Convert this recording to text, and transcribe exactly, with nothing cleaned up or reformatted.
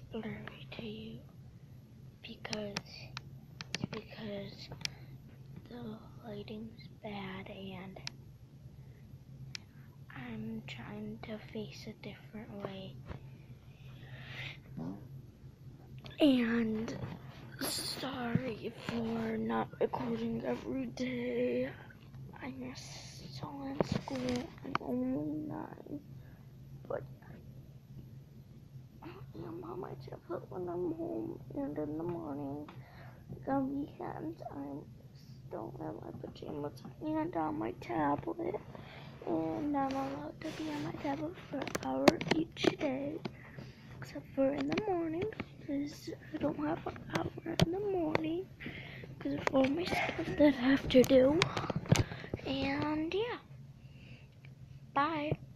blurry to you because it's because the lighting's bad and I'm trying to face a different way. And sorry for not recording every day. I'm still in school. I'm only nine, but I'm on my tablet when I'm home, and in the morning, on weekends, I'm still in my pajamas and on my tablet, and I'm allowed to be on my tablet for an hour each day, except for in the morning, because I don't have an hour in the morning, because of all my stuff that I have to do, and yeah, bye.